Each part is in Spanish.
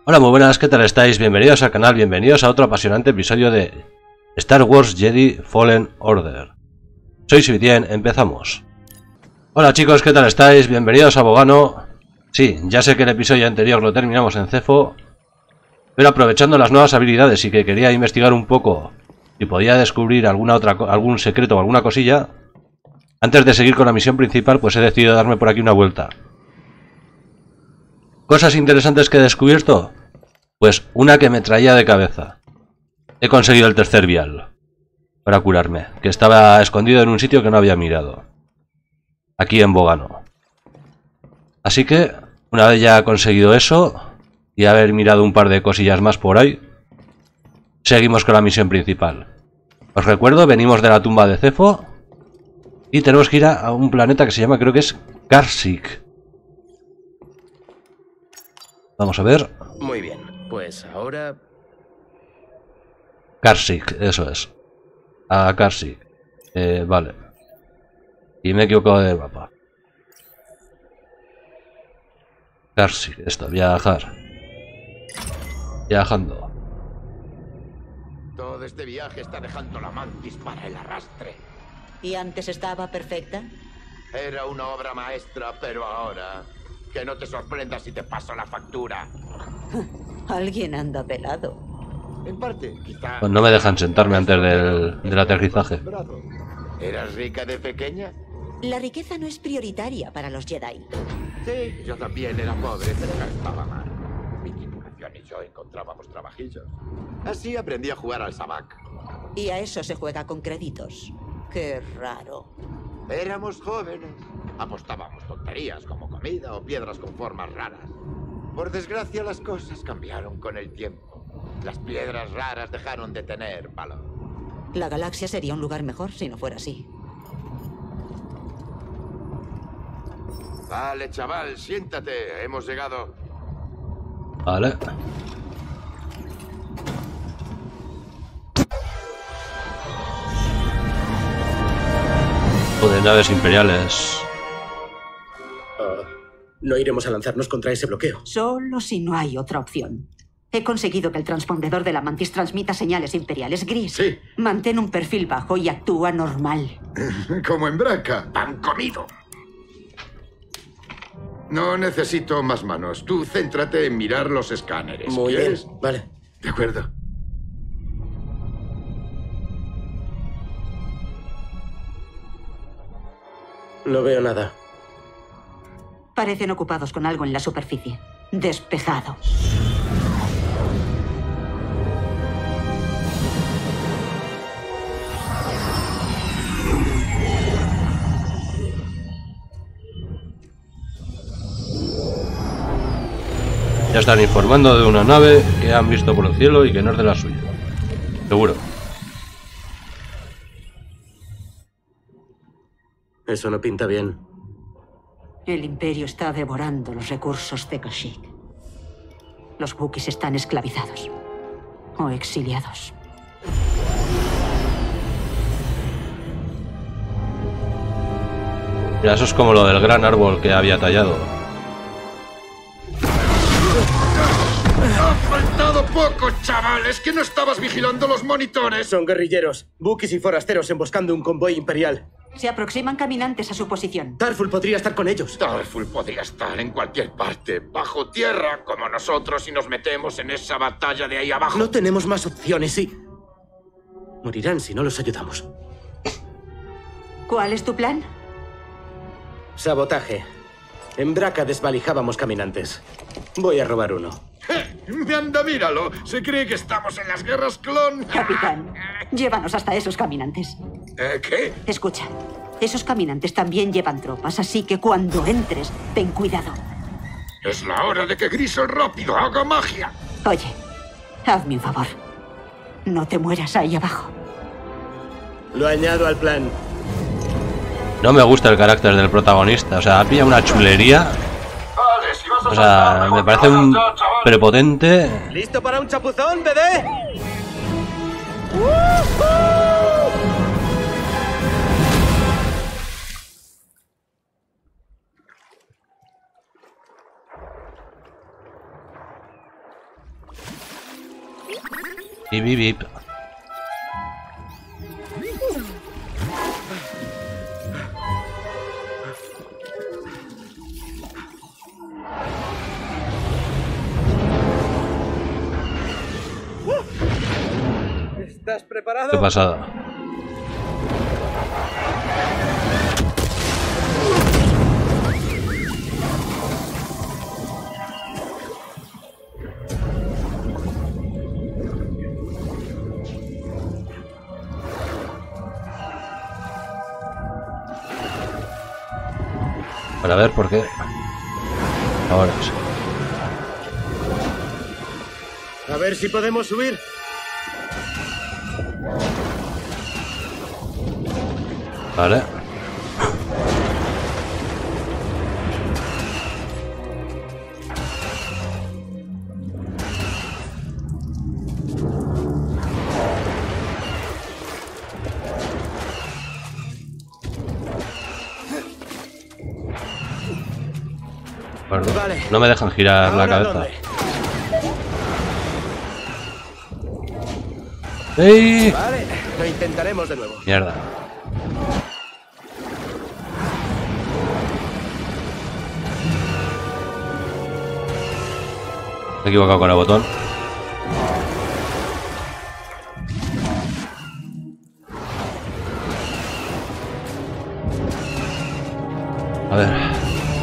Hola, muy buenas, ¿qué tal estáis? Bienvenidos al canal, bienvenidos a otro apasionante episodio de Star Wars Jedi Fallen Order. Soy Sibitien, empezamos. Hola chicos, ¿qué tal estáis? Bienvenidos a Bogano. Sí, ya sé que el episodio anterior lo terminamos en Cefo, pero aprovechando las nuevas habilidades y que quería investigar un poco y podía descubrir algún secreto o alguna cosilla, antes de seguir con la misión principal, pues he decidido darme por aquí una vuelta. ¿Cosas interesantes que he descubierto? Pues una que me traía de cabeza. He conseguido el tercer vial para curarme, que estaba escondido en un sitio que no había mirado. Aquí en Bogano. Así que, una vez ya conseguido eso, y haber mirado un par de cosillas más por ahí, seguimos con la misión principal. Os recuerdo, venimos de la tumba de Cefo y tenemos que ir a un planeta que se llama, creo que es Kashyyyk. Vamos a ver. Muy bien, pues ahora... Kashyyyk, eso es. A Kashyyyk. Vale. Y me he equivocado de mapa. Kashyyyk, esto, viajar. Viajando. Todo este viaje está dejando la mantis para el arrastre. ¿Y antes estaba perfecta? Era una obra maestra, pero ahora... Que no te sorprendas si te paso la factura. Alguien anda pelado. En parte, quizá... Pues no me dejan sentarme antes del aterrizaje. ¿Eras rica de pequeña? La riqueza no es prioritaria para los Jedi. Sí, yo también era pobre, pero no estaba mal. Mi tripulación y yo encontrábamos trabajillos. Así aprendí a jugar al sabak. Y a eso se juega con créditos. Qué raro. Éramos jóvenes. Apostábamos tonterías como comida o piedras con formas raras. Por desgracia, las cosas cambiaron con el tiempo. Las piedras raras dejaron de tener valor. La galaxia sería un lugar mejor si no fuera así. Vale, chaval, siéntate. Hemos llegado. Vale. De naves imperiales. No iremos a lanzarnos contra ese bloqueo. Solo si no hay otra opción. He conseguido que el transpondedor de la mantis transmita señales imperiales. Gris. Sí. Mantén un perfil bajo y actúa normal. Como en Braca. ¡Pan comido! No necesito más manos. Tú céntrate en mirar los escáneres. Muy ¿Quieres? bien, vale. De acuerdo. No veo nada. Parecen ocupados con algo en la superficie. Despejado. Ya están informando de una nave que han visto por el cielo y que no es de la suya. Seguro. Eso no pinta bien. El Imperio está devorando los recursos de Kashyyyk. Los Wookiees están esclavizados. O exiliados. Mira, eso es como lo del gran árbol que había tallado. ¡Ha faltado poco, chaval! ¿Es que no estabas vigilando los monitores? Son guerrilleros, Wookiees y forasteros emboscando un convoy imperial. Se aproximan caminantes a su posición. Tarful podría estar con ellos. Tarful podría estar en cualquier parte, bajo tierra, como nosotros, si nos metemos en esa batalla de ahí abajo. No tenemos más opciones y... morirán si no los ayudamos. ¿Cuál es tu plan? Sabotaje. En Braca desvalijábamos caminantes. Voy a robar uno. ¡Anda, míralo! Se cree que estamos en las guerras clon. Capitán, llévanos hasta esos caminantes. ¿Qué? Escucha, esos caminantes también llevan tropas, así que cuando entres, ten cuidado. Es la hora de que Gris el rápido haga magia. Oye, hazme un favor. No te mueras ahí abajo. Lo añado al plan. No me gusta el carácter del protagonista. O sea, pilla una chulería. Vale, si vas a O sea, me parece un prepotente. ¿Listo para un chapuzón, bebé? Bip, bip, bip. ¿Estás preparado? Qué pasada. Para ver por qué. Ahora sí. A ver si podemos subir. Vale. Bueno, Vale. no me dejan girar la ¿Ahora cabeza. dónde? ¡Ey! Vale, lo intentaremos de nuevo. Mierda. Me he equivocado con el botón. A ver.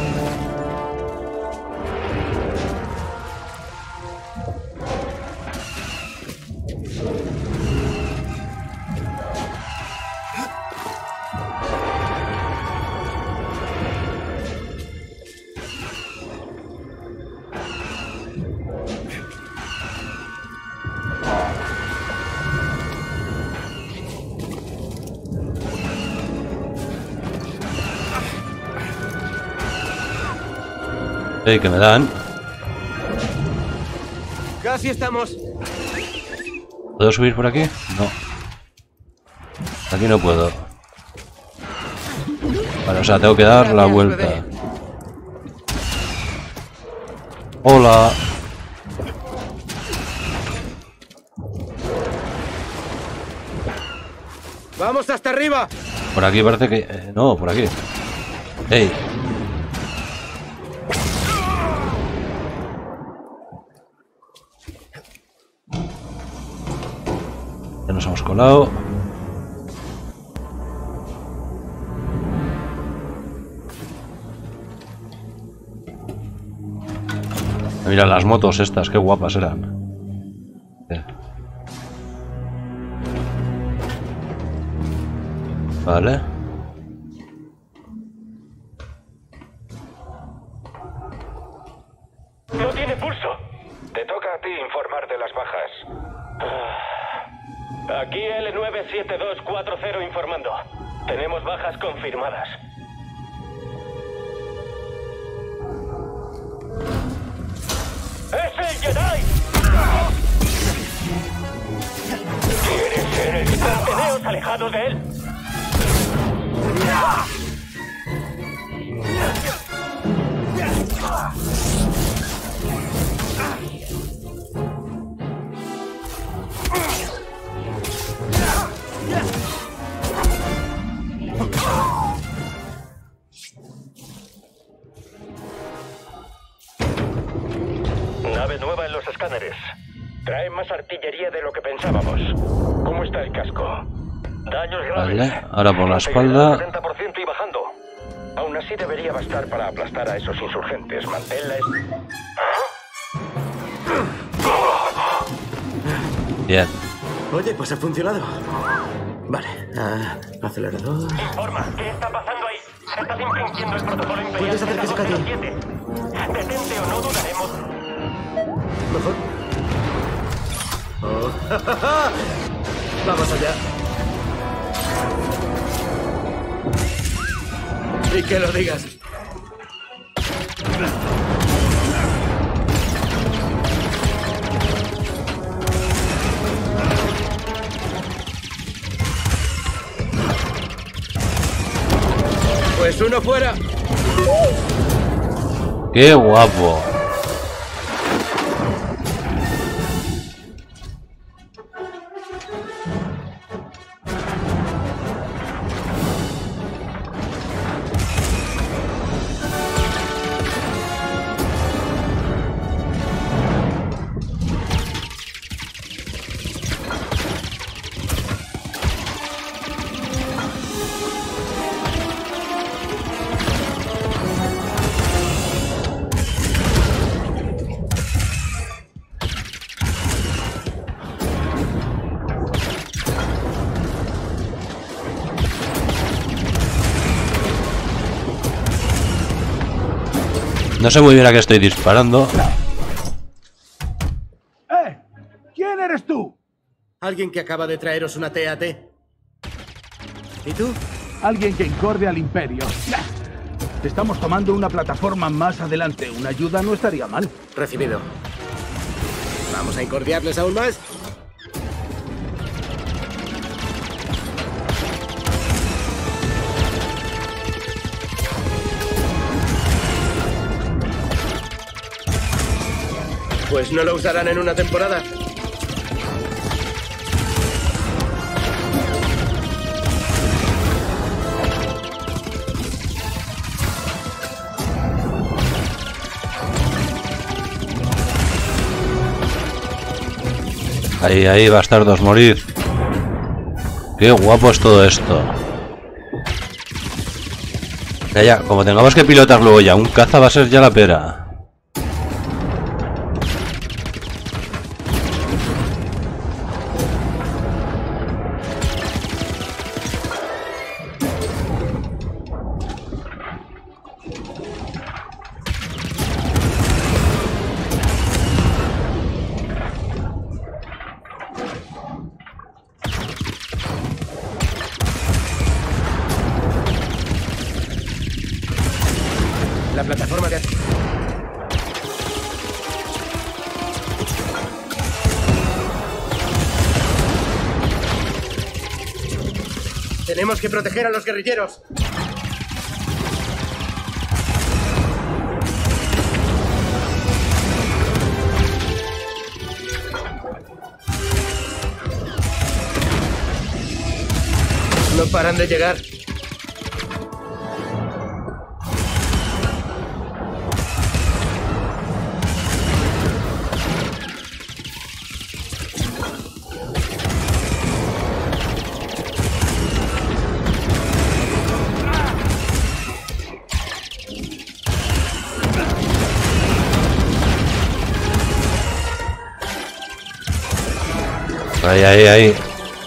Que me dan. Casi estamos. ¿Puedo subir por aquí? No. Aquí no puedo. Vale, o sea, tengo que dar la vuelta. Hola. ¡Vamos hasta arriba! Por aquí parece que... no, por aquí. ¡Ey! Ya nos hemos colado. Mira las motos estas, qué guapas eran. Vale. No tiene pulso. Te toca a ti informar de las bajas. Aquí L97240 informando. Tenemos bajas confirmadas. ¡Es el Jedi! ¿Quieres ser el... Manteneos alejados de él? Nave nueva en los escáneres. Trae más artillería de lo que pensábamos. ¿Cómo está el casco? Daños graves. Vale, ahora por la espalda. 70% y bajando. Aún así debería bastar para aplastar a esos insurgentes. Manténla. Bien. Oye, pues ha funcionado. Vale, acelerador. Informa, ¿qué está pasando ahí? Estás infringiendo el protocolo imperial. ¿Puedes hacer que se calle? Detente o no dudaremos. Mejor. Oh. Vamos allá. Y que lo digas. Pues uno fuera. ¡Qué guapo! No sé muy bien a qué estoy disparando. ¿Quién eres tú? Alguien que acaba de traeros una TAT. ¿Y tú? Alguien que incorde al Imperio. Estamos tomando una plataforma más adelante. Una ayuda no estaría mal. Recibido. ¿Vamos a incordiarles aún más? Pues no lo usarán en una temporada. Ahí, bastardos, morid. Qué guapo es todo esto. Ya, como tengamos que pilotar luego ya un caza va a ser ya la pera. La plataforma de... Tenemos que proteger a los guerrilleros. No paran de llegar. Ahí.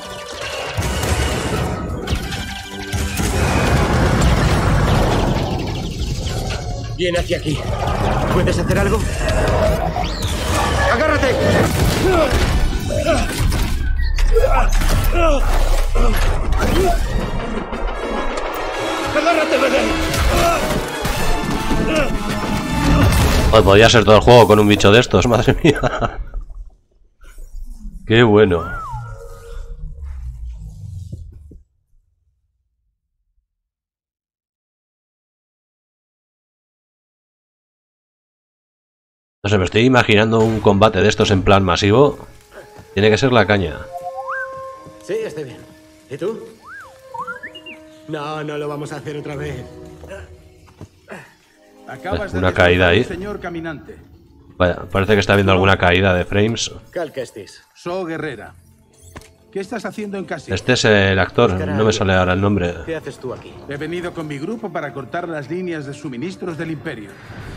Viene hacia aquí. ¿Puedes hacer algo? ¡Agárrate! ¡Agárrate, bebé! Pues podría ser todo el juego con un bicho de estos, madre mía. Qué bueno. No sé, me estoy imaginando un combate de estos en plan masivo. Tiene que ser la caña. Sí, estoy bien. ¿Y tú? No, no lo vamos a hacer otra vez. Acabas de Una caída ahí. Señor caminante. Vaya, parece que está habiendo alguna caída de frames. Cal Kestis. So Guerrera. ¿Qué estás haciendo en Kashyyyk? Este es el actor, no me sale ahora el nombre. ¿Qué haces tú aquí? He venido con mi grupo para cortar las líneas de suministros del Imperio.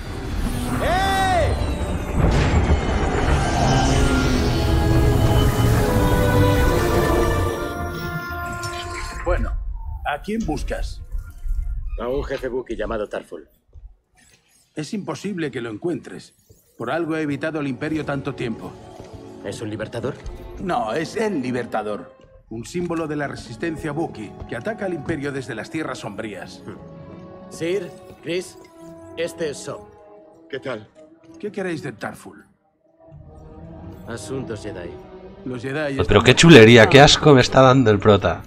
Bueno, ¿a quién buscas? A un jefe Wookiee llamado Tarful. Es imposible que lo encuentres. Por algo he evitado el Imperio tanto tiempo. ¿Es un libertador? No, es el Libertador. Un símbolo de la resistencia Wookiee que ataca al Imperio desde las Tierras Sombrías. Sir, Chris, este es So. ¿Qué tal? ¿Qué queréis de Tarful? Asuntos Jedi. Los Jedi... Pero qué chulería, qué asco me está dando el prota.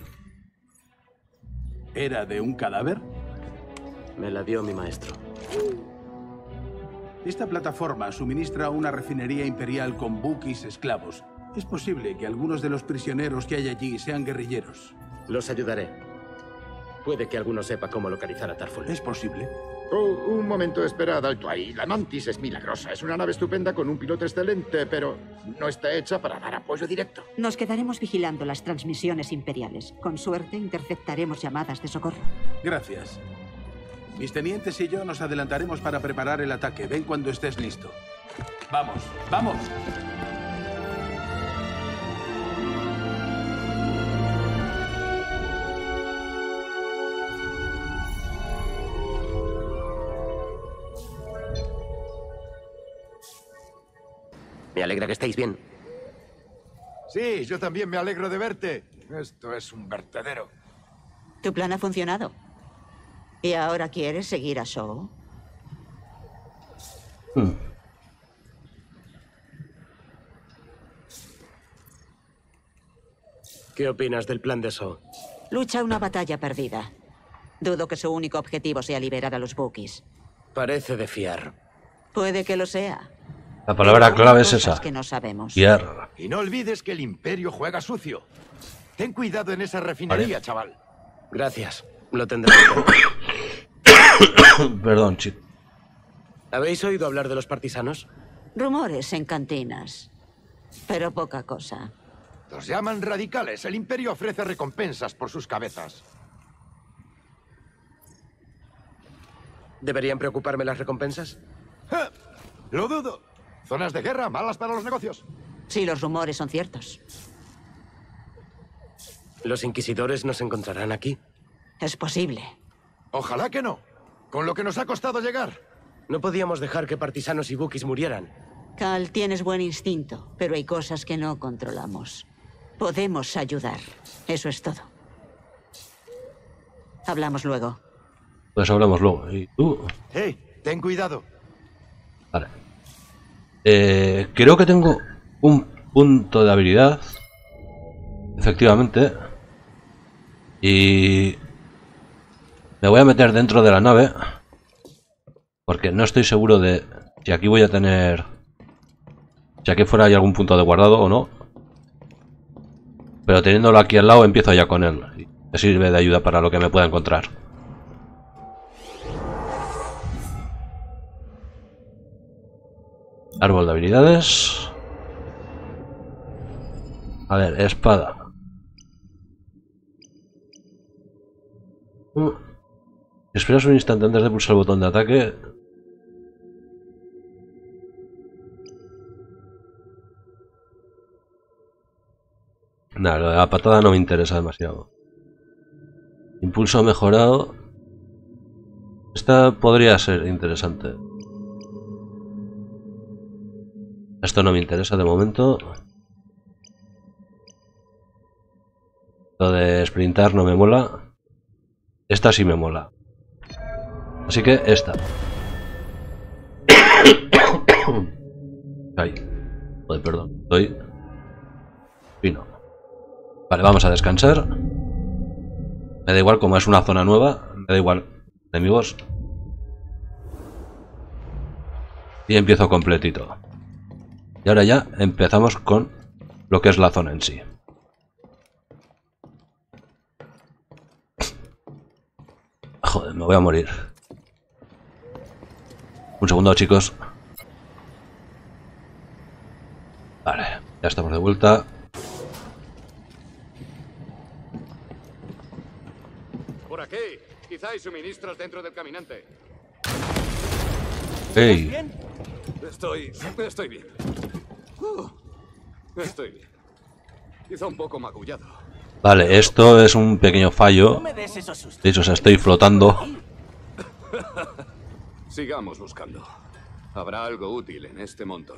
¿Era de un cadáver? Me la dio mi maestro. Esta plataforma suministra una refinería imperial con Wookiees esclavos. Es posible que algunos de los prisioneros que hay allí sean guerrilleros. Los ayudaré. Puede que alguno sepa cómo localizar a Tarful. ¿Es posible? Oh, un momento, esperad, alto ahí. La Mantis es milagrosa. Es una nave estupenda con un piloto excelente, pero no está hecha para dar apoyo directo. Nos quedaremos vigilando las transmisiones imperiales. Con suerte, interceptaremos llamadas de socorro. Gracias. Mis tenientes y yo nos adelantaremos para preparar el ataque. Ven cuando estés listo. ¡Vamos! ¡Vamos! Me alegra que estéis bien. Sí, yo también me alegro de verte. Esto es un vertedero. Tu plan ha funcionado. ¿Y ahora quieres seguir a Shaw? ¿Qué opinas del plan de Shaw? Lucha una batalla perdida. Dudo que su único objetivo sea liberar a los Wookiees. Parece de fiar. Puede que lo sea. La palabra clave es Cosas esa. que no sabemos. Fiar. Y no olvides que el Imperio juega sucio. Ten cuidado en esa refinería, chaval. Gracias. Lo tendré en cuenta. Perdón, chico. ¿Habéis oído hablar de los partisanos? Rumores en cantinas. Pero poca cosa. Los llaman radicales. El Imperio ofrece recompensas por sus cabezas. ¿Deberían preocuparme las recompensas? ¡Ja! Lo dudo. Zonas de guerra malas para los negocios. Si los rumores son ciertos. ¿Los inquisidores nos encontrarán aquí? Es posible. Ojalá que no. Con lo que nos ha costado llegar. No podíamos dejar que partisanos y Wookiees murieran. Cal, tienes buen instinto, pero hay cosas que no controlamos. Podemos ayudar. Eso es todo. Hablamos luego. Pues hablamos luego. ¿Y tú? ¡Hey! Ten cuidado. Vale. Creo que tengo un punto de habilidad. Efectivamente. Y me voy a meter dentro de la nave. Porque no estoy seguro de si aquí voy a tener... Si aquí fuera hay algún punto de guardado o no. Pero teniéndolo aquí al lado empiezo ya con él. Y me sirve de ayuda para lo que me pueda encontrar. Árbol de habilidades. A ver, espada. Esperas un instante antes de pulsar el botón de ataque. Nada, lo de la patada no me interesa demasiado. Impulso mejorado. Esta podría ser interesante. Esto no me interesa de momento. Lo de sprintar no me mola. Esta sí me mola. Así que esta. Ay. Joder, perdón. Estoy fino. Vale, vamos a descansar. Me da igual, como es una zona nueva. Me da igual. Enemigos. Y empiezo completito. Y ahora ya empezamos con lo que es la zona en sí. Joder, me voy a morir. Un segundo, chicos. Vale, ya estamos de vuelta. Por aquí. Quizá hay suministros dentro del caminante. ¡Hey! Estoy bien. Estoy bien. Quizá un poco magullado. Vale, esto es un pequeño fallo. De hecho, o sea, estoy flotando. Sigamos buscando. Habrá algo útil en este montón.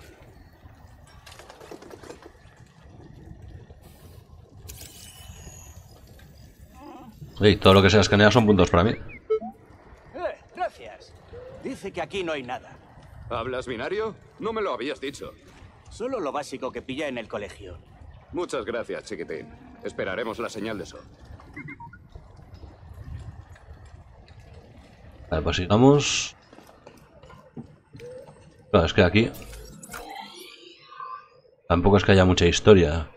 Hey, todo lo que sea escanear son puntos para mí. Gracias. Dice que aquí no hay nada. ¿Hablas binario? No me lo habías dicho. Solo lo básico que pilla en el colegio. Muchas gracias, chiquitín. Esperaremos la señal de eso. Vale, pues sigamos. Claro, es que aquí tampoco es que haya mucha historia.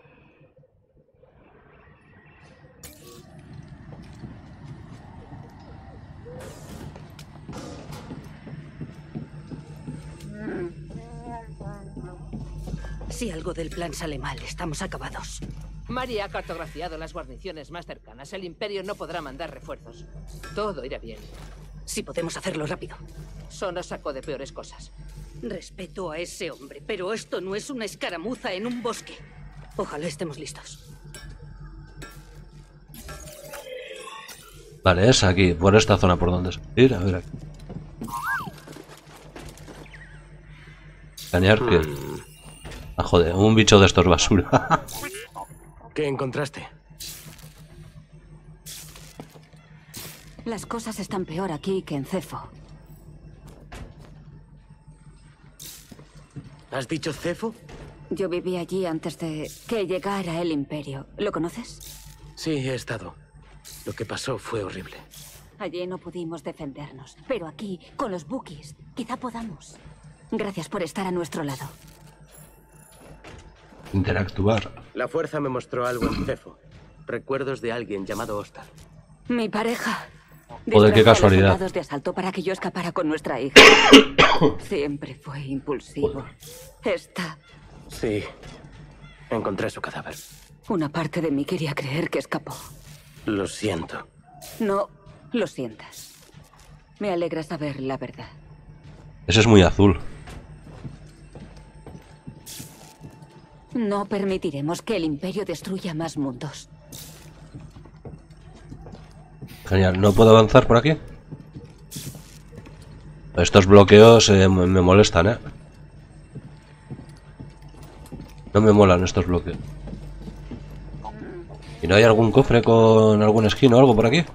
Si algo del plan sale mal, estamos acabados. Mari ha cartografiado las guarniciones más cercanas. El Imperio no podrá mandar refuerzos. Todo irá bien. Si podemos hacerlo rápido. Solo sacó de peores cosas. Respeto a ese hombre, pero esto no es una escaramuza en un bosque. Ojalá estemos listos. Vale, es aquí, por esta zona por donde ir. A ver aquí. Escanear que... Ah, joder, un bicho de estos basura. ¿Qué encontraste? Las cosas están peor aquí que en Cefo. ¿Has dicho Cefo? Yo viví allí antes de que llegara el Imperio. ¿Lo conoces? Sí, he estado. Lo que pasó fue horrible. Allí no pudimos defendernos, pero aquí, con los Wookiees, quizá podamos. Gracias por estar a nuestro lado. Interactuar. La fuerza me mostró algo en Cefo. Recuerdos de alguien llamado Ostar. Mi pareja. Joder, qué Disfrazó a los casualidad. soldados de asalto para que yo escapara con nuestra hija. Siempre fue impulsivo. Esta. Sí. Encontré su cadáver. Una parte de mí quería creer que escapó. Lo siento. No lo sientas. Me alegra saber la verdad. Ese es muy azul. No permitiremos que el Imperio destruya más mundos. Genial, ¿no puedo avanzar por aquí? Estos bloqueos me molestan, ¿eh? No me molan estos bloqueos. ¿Y no hay algún cofre con algún skin o algo por aquí?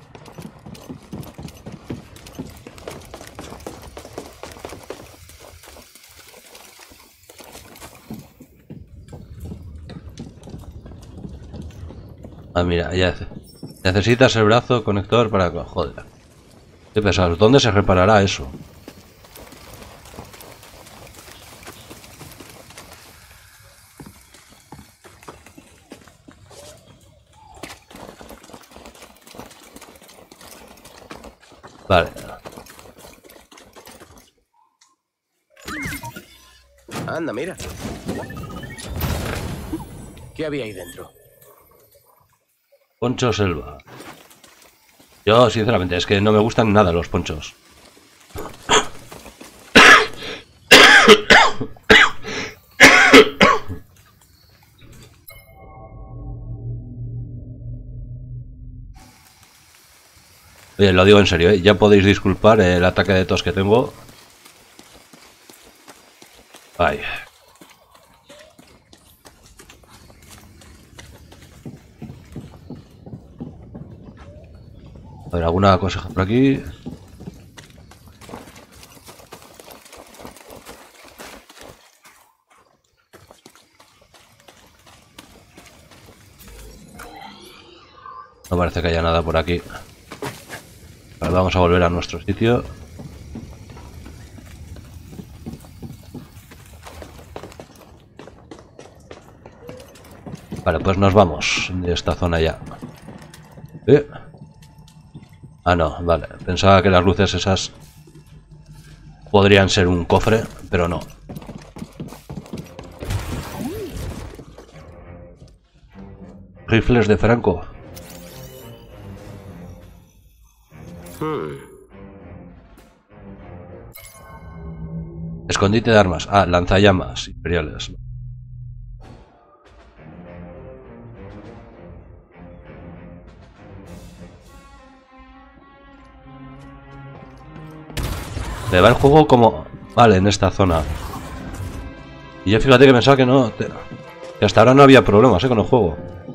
Ah, mira, ya necesitas el brazo conector para... Joder. Qué pesados. ¿Dónde se reparará eso? Vale. Anda, mira. ¿Qué había ahí dentro? Poncho selva. Yo, sinceramente, es que no me gustan nada los ponchos. Oye, lo digo en serio, ¿eh? Ya podéis disculpar el ataque de tos que tengo. Ay. A ver, alguna cosa por aquí. No parece que haya nada por aquí. Vale, vamos a volver a nuestro sitio. Vale, pues nos vamos de esta zona ya. Ah, no, vale. Pensaba que las luces esas podrían ser un cofre, pero no. Rifles de Franco. Escondite de armas. Ah, lanzallamas imperiales. Me va el juego como... Vale, en esta zona. Y yo fíjate que pensaba que no... Que hasta ahora no había problemas, con el juego.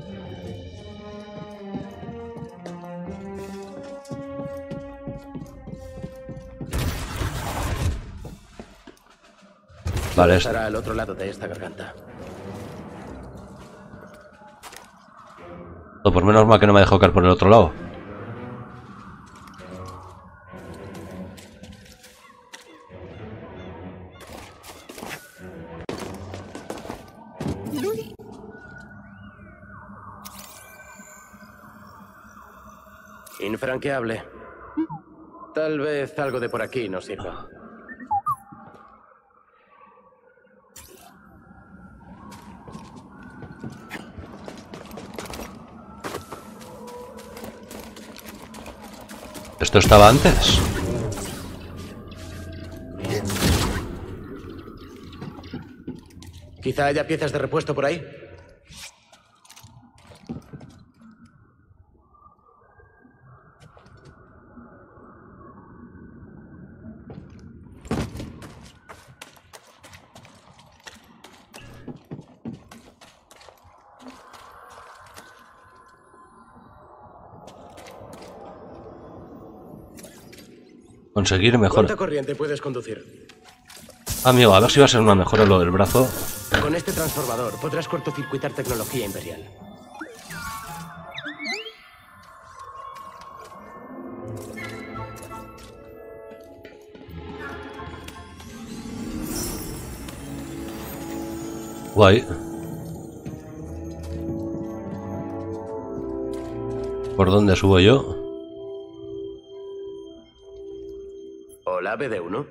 Vale, estará al otro lado de esta garganta. O por menos mal que no me dejó caer por el otro lado. Infranqueable. Tal vez algo de por aquí nos sirva. ¿Esto estaba antes? Quizá haya piezas de repuesto por ahí. Conseguir mejor. ¿Cuánta corriente puedes conducir? Amigo, a ver si va a ser una mejora lo del brazo. Con este transformador podrás cortocircuitar tecnología imperial. Guay. ¿Por dónde subo yo? Hola, BD1.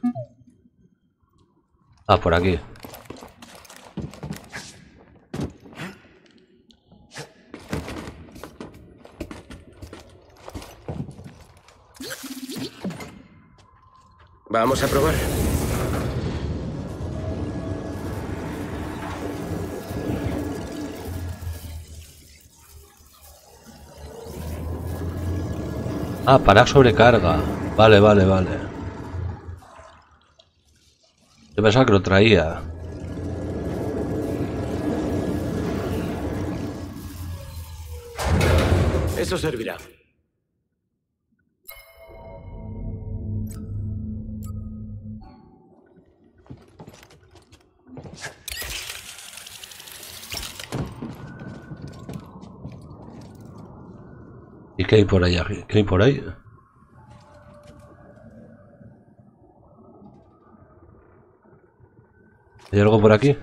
Ah, por aquí. Vamos a probar. Ah, para sobrecarga. Vale, vale, vale. Yo pensaba que lo traía. Eso servirá. ¿Y qué hay por ahí? ¿Qué hay por ahí? ¿Hay algo por aquí?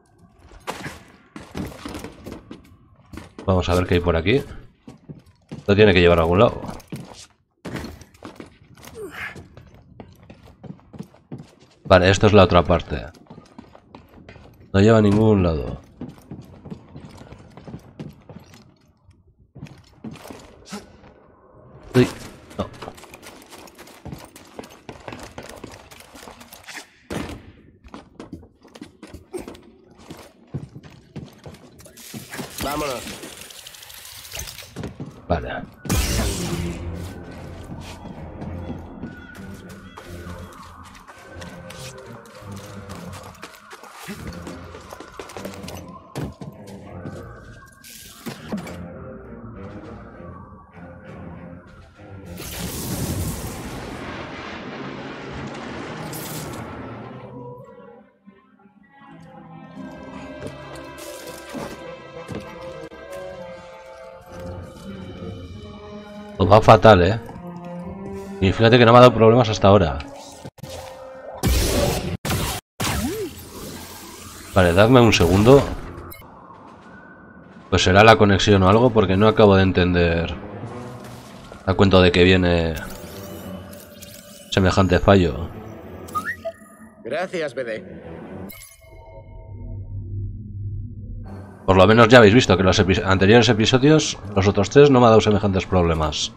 Vamos a ver qué hay por aquí. Lo tiene que llevar a algún lado. Vale, esto es la otra parte. No lleva a ningún lado. Uy, no. Vámonos. Vale. Pues va fatal, ¿eh? Y fíjate que no me ha dado problemas hasta ahora. Vale, dadme un segundo. Pues será la conexión o algo, porque no acabo de entender a cuento de que viene semejante fallo. Gracias, BD. Por lo menos ya habéis visto que los anteriores episodios, los otros tres, no me ha dado semejantes problemas.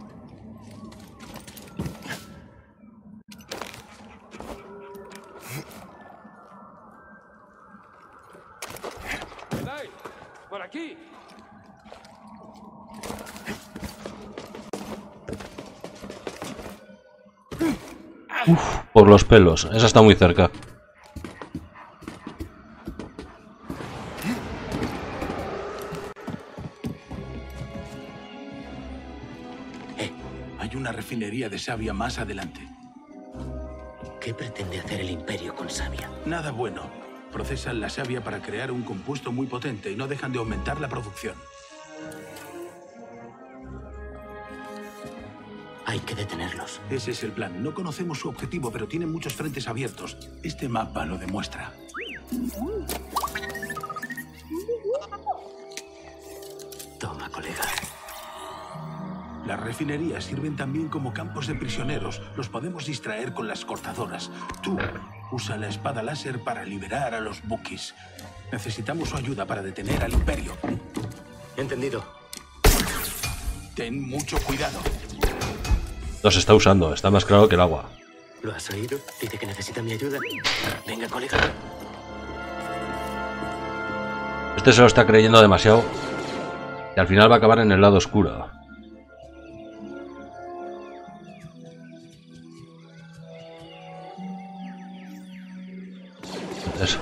¡Por aquí! Uf, por los pelos. Esa está muy cerca. Hay una refinería de savia más adelante. ¿Qué pretende hacer el Imperio con savia? Nada bueno. Procesan la savia para crear un compuesto muy potente y no dejan de aumentar la producción. Hay que detenerlos. Ese es el plan. No conocemos su objetivo, pero tienen muchos frentes abiertos. Este mapa lo demuestra. Toma, colega. Las refinerías sirven también como campos de prisioneros. Los podemos distraer con las cortadoras. Tú usa la espada láser para liberar a los Wookiees. Necesitamos su ayuda para detener al Imperio. Entendido. Ten mucho cuidado. Los está usando, está más claro que el agua. ¿Lo has oído? Dice que necesita mi ayuda. Venga, colega. Este se lo está creyendo demasiado. Y al final va a acabar en el lado oscuro. Eso.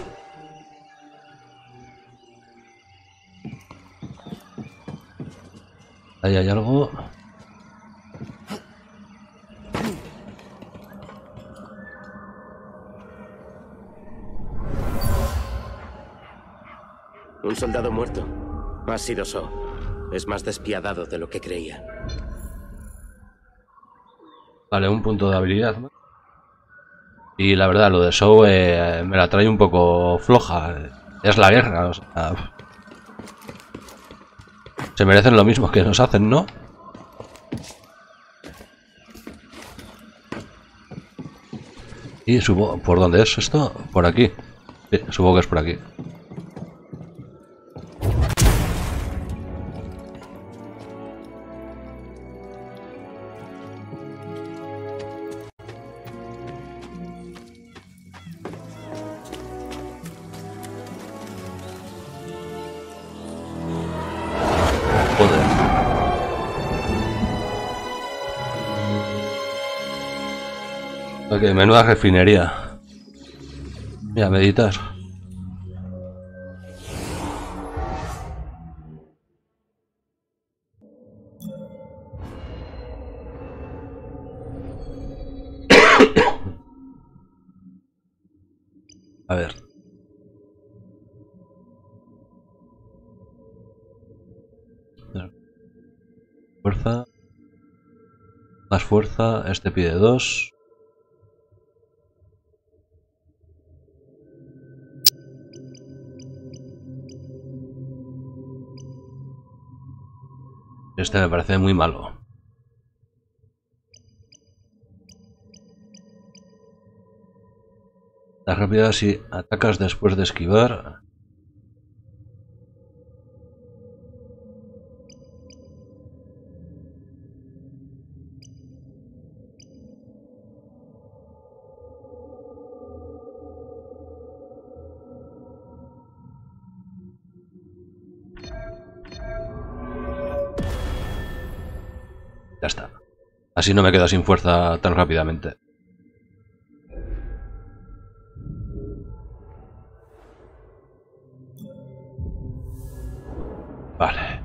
Ahí hay algo. Un soldado muerto. Ha sido So. Es más despiadado de lo que creía. Vale, un punto de habilidad. Y la verdad, lo de So me la trae un poco floja. Es la guerra, o sea, se merecen lo mismo que nos hacen, ¿no? Y supongo... ¿Por dónde es esto? Por aquí. Sí, supongo que es por aquí. Ok, menuda refinería. Mira, meditar. A ver. Fuerza. Más fuerza. Este pide 2. Este me parece muy malo. La rápida si atacas después de esquivar. Ya está. Así no me quedo sin fuerza tan rápidamente. Vale.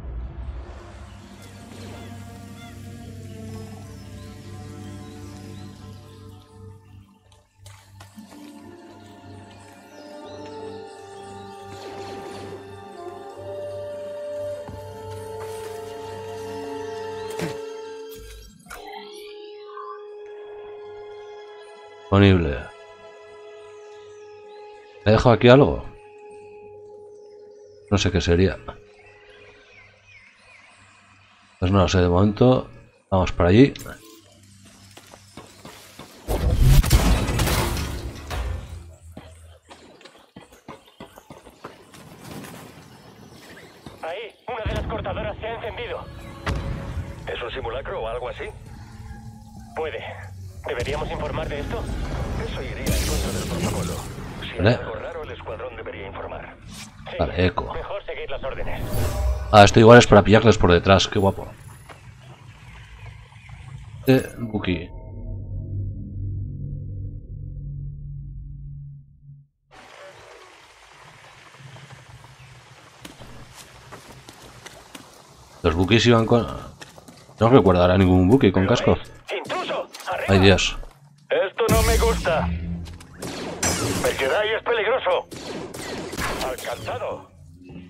Disponible. ¿Me dejo aquí algo? No sé qué sería. Pues no lo sé de momento. Vamos para allí. Ahí, una de las cortadoras se ha encendido. ¿Es un simulacro o algo así? Puede. ¿Deberíamos informar de esto? Eso iría en contra del protocolo. Si hay algo raro, el escuadrón debería informar. Sí, vale, eco. Mejor seguir las órdenes. Ah, esto igual es para pillarles por detrás. Qué guapo. Buki. Los Bukis iban con... No recuerdo ahora ningún Buki con casco. ¡Intruso! ¡Arriba! Ay, Dios. Esto no me gusta. El Jedi es peligroso. Alcanzado.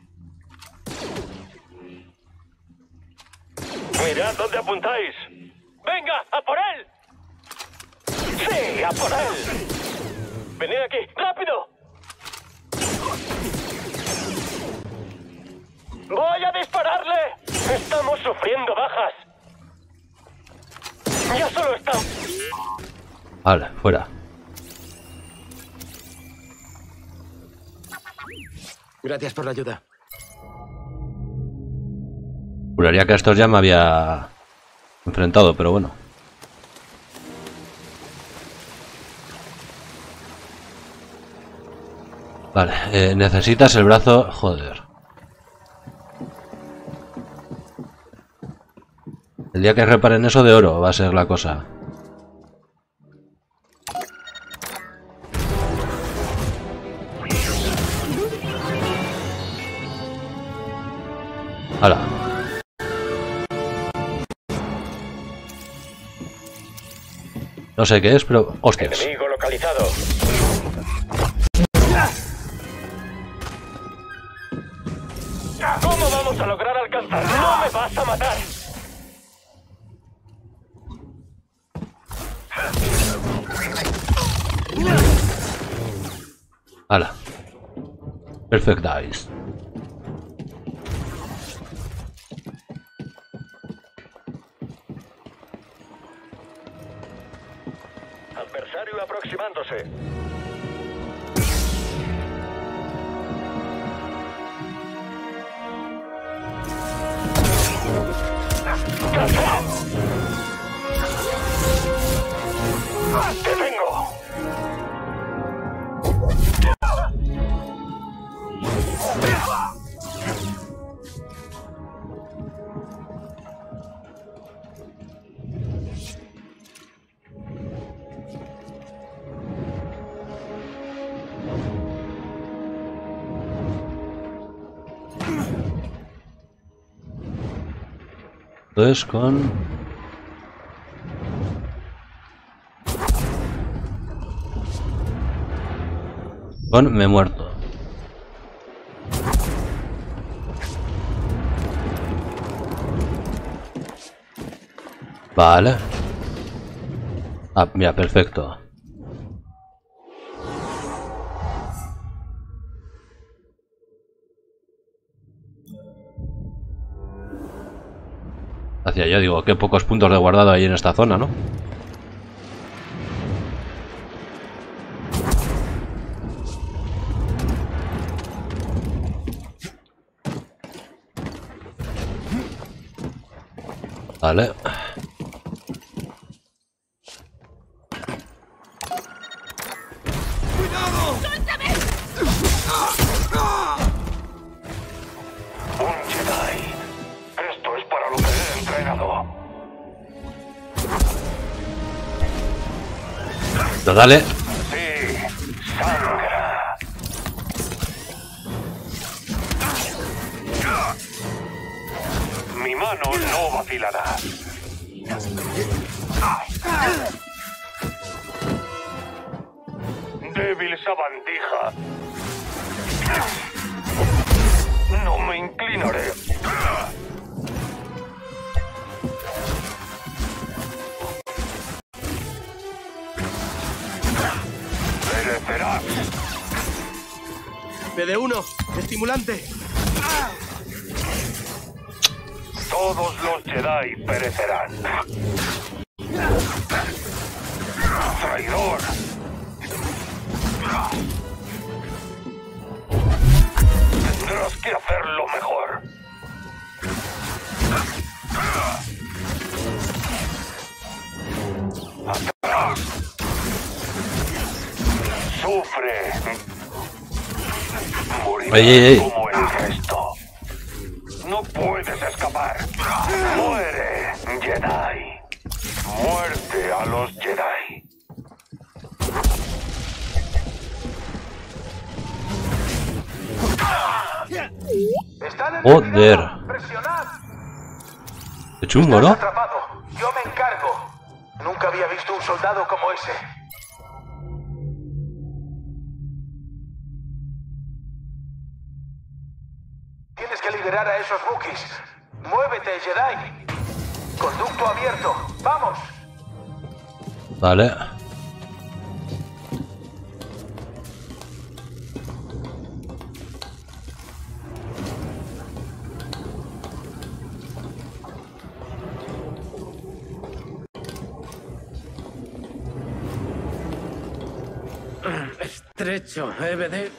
Mirad dónde apuntáis. ¡Venga, a por él! ¡Sí, a por él! ¡Venid aquí, rápido! ¡Voy a dispararle! ¡Estamos sufriendo bajas! ¡Ya solo están! Vale, fuera. Gracias por la ayuda. Juraría que a estos ya me había enfrentado, pero bueno. Vale, necesitas el brazo... Joder. El día que reparen eso de oro va a ser la cosa. ¡Hala! No sé qué es, pero... ¡Hostias! Enemigo localizado. vamos a lograr alcanzar. ¡No me vas a matar! ¡Hala! Perfect Dice. Adversario aproximándose. ¡Te tengo! Entonces con... me he muerto. Vale. Ah, mira, perfecto. Hacia yo digo, qué pocos puntos de guardado hay en esta zona, ¿no? Vale. Un Jedi. Esto es para lo que he entrenado. Dale. Sí, sangra. Mi mano no vacilará. Débil sabandija. No me inclinaré. Perecerás. PD1, estimulante. Todos los Jedi perecerán. Traidor. Tendrás que hacerlo mejor. Atrás. Sufre. Morirás como el resto. No puedes escapar. Muere, Jedi. Muerte a los Jedi. Joder. Qué chungo, ¿no? Atrapado. Yo me encargo. Nunca había visto un soldado como ese. Tienes que liberar a esos Wookiees. ¡Muévete, Jedi! Conducto abierto. ¡Vamos! Vale. Estrecho, EBD.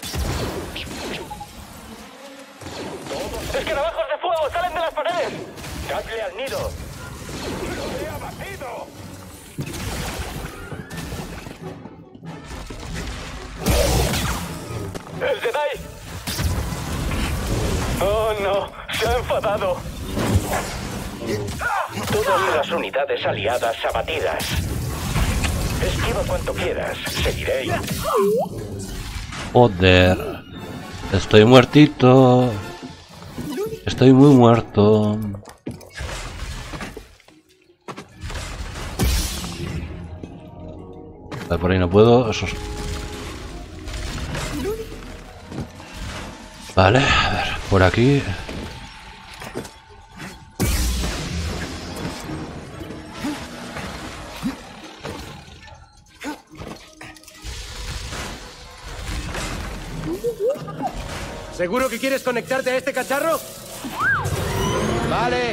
¡Escarabajos de fuego! ¡Salen de las paredes! ¡Dadle al nido! ¡Lo he abatido! ¡El Jedi! ¡Oh, no! ¡Se ha enfadado! Todas las unidades aliadas abatidas. Esquiva cuanto quieras. Seguiré. Joder. Estoy muertito. Estoy muy muerto. Vale, por ahí no puedo. Esos... Vale, a ver, por aquí. ¿Seguro que quieres conectarte a este cacharro? Vale.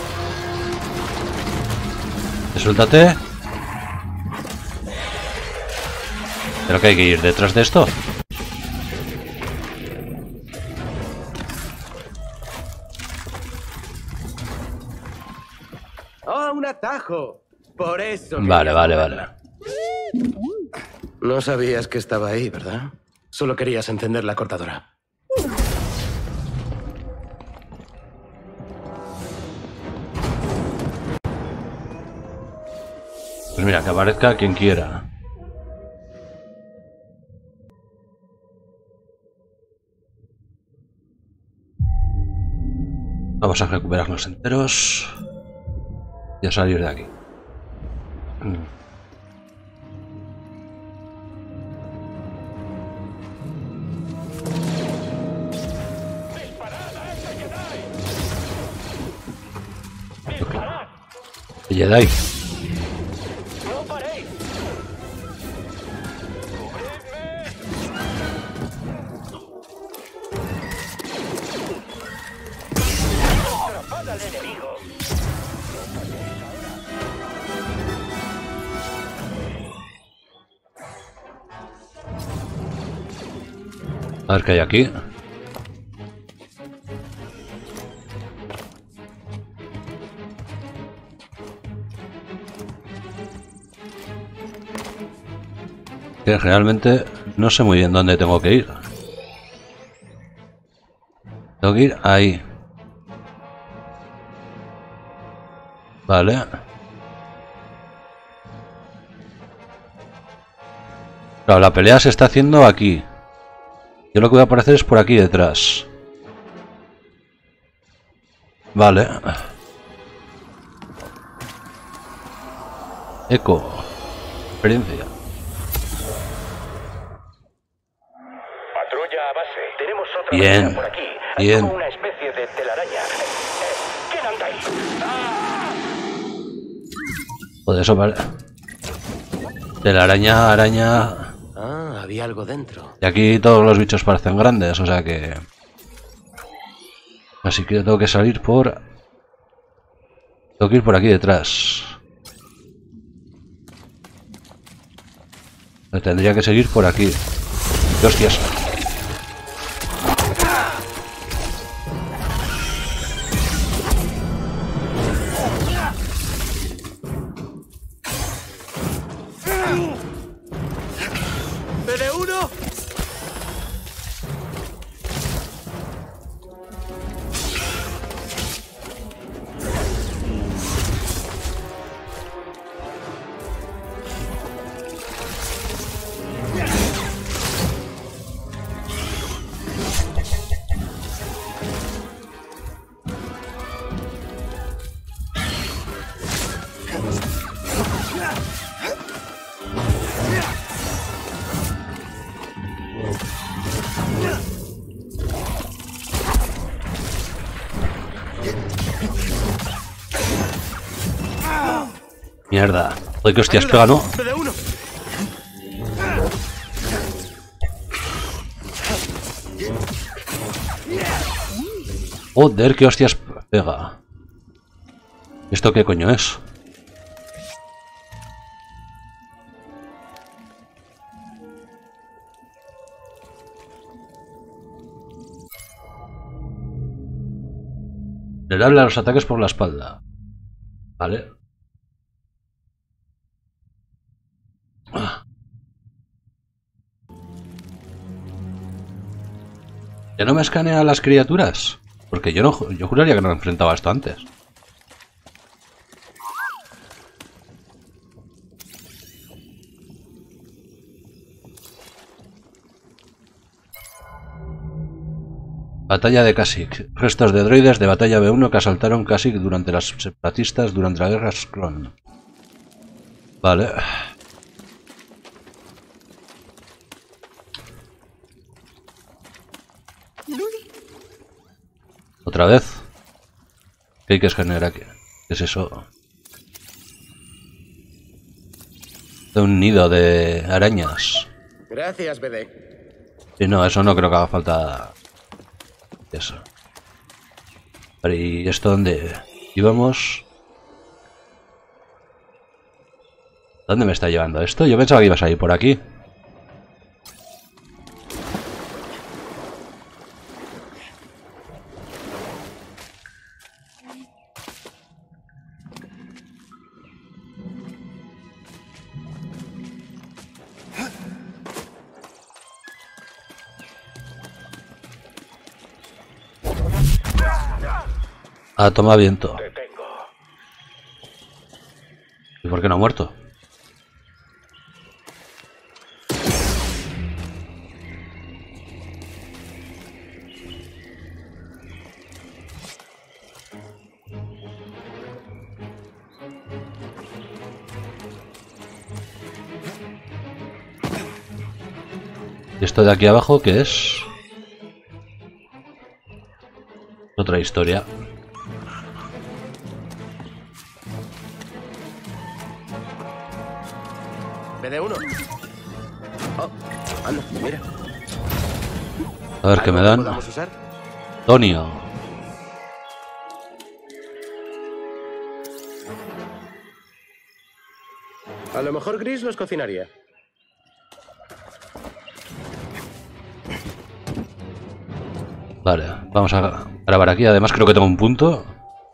Suéltate. ¿Pero que hay que ir detrás de esto? ¡Oh, un atajo! Por eso... Vale, vale, vale. No sabías que estaba ahí, ¿verdad? Solo querías encender la cortadora. Pues mira, que aparezca quien quiera. Vamos a recuperarnos enteros y a salir de aquí. Jedi. ¡No paréis! ¡Atrapad al enemigo! A ver qué hay aquí. Que realmente no sé muy bien dónde tengo que ir. Tengo que ir ahí. Vale. Claro, la pelea se está haciendo aquí. Yo lo que voy a aparecer es por aquí detrás. Vale. Eco. Experiencia. Patrulla a base. Tenemos otra Bien, máquina por aquí. Hay bien. como una especie de telaraña. ¿Quién anda ahí? Joder, eso vale. De la araña, araña. Ah, había algo dentro. Y aquí todos los bichos parecen grandes, o sea que... Así que tengo que salir por... Tengo que ir por aquí detrás. Me tendría que seguir por aquí. ¡Qué hostias! ¡BD1! Mierda. Joder, qué hostias pega, ¿no? ¡BD1! Joder, qué hostias pega. ¿Esto qué coño es? Vulnerable a los ataques por la espalda. Vale. ¿Ya no me escanea a las criaturas? Porque yo no, yo juraría que no enfrentaba esto antes. Batalla de Kashyyyk. Restos de droides de batalla B1 que asaltaron Kashyyyk durante las separatistas durante la guerra Skron. Vale. ¿Otra vez? ¿Qué hay que escanear aquí? ¿Qué es eso? De un nido de arañas. Gracias, BD. Sí, no, eso no creo que haga falta Eso. Vale, ¿y esto dónde íbamos? ¿Dónde me está llevando esto? Yo pensaba que ibas a ir por aquí. Ah, toma viento. ¿Y por qué no ha muerto? ¿Y esto de aquí abajo qué es? Otra historia. BD1. Oh, anda, mira. A ver qué me dan. ¿Podemos usar? Tonio. A lo mejor Gris los cocinaría. Vale, vamos a grabar aquí. Además creo que tengo un punto.